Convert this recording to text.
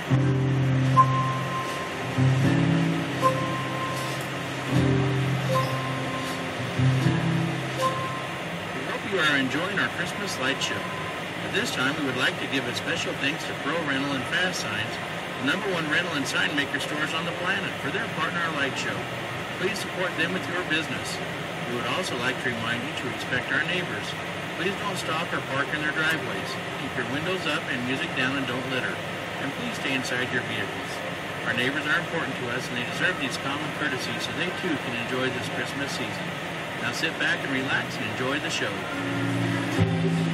You are enjoying our Christmas light show. At this time, we would like to give a special thanks to Pro Rental and Fast Signs, the #1 rental and sign maker stores on the planet, for their part in our light show. Please support them with your business. We would also like to remind you to respect our neighbors. Please don't stop or park in their driveways. Keep your windows up and music down and don't litter. And please stay inside your vehicles. Our neighbors are important to us and they deserve these common courtesies so they too can enjoy this Christmas season. Now sit back and relax and enjoy the show.